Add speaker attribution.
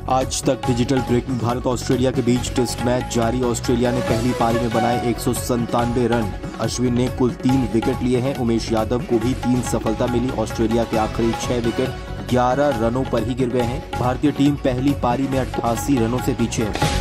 Speaker 1: आज तक digital break में भारत ऑस्ट्रेलिया के बीच टेस्ट मैच जारी। ऑस्ट्रेलिया ने पहली पारी में बनाए 197 रन। अश्विन ने कुल 3 विकेट लिए हैं। उमेश यादव को भी 3 सफलता मिली। ऑस्ट्रेलिया के आखिरी 6 विकेट 11 रनों पर ही गिर गए हैं। भारतीय टीम पहली पारी में 88 रनों से पीछे है।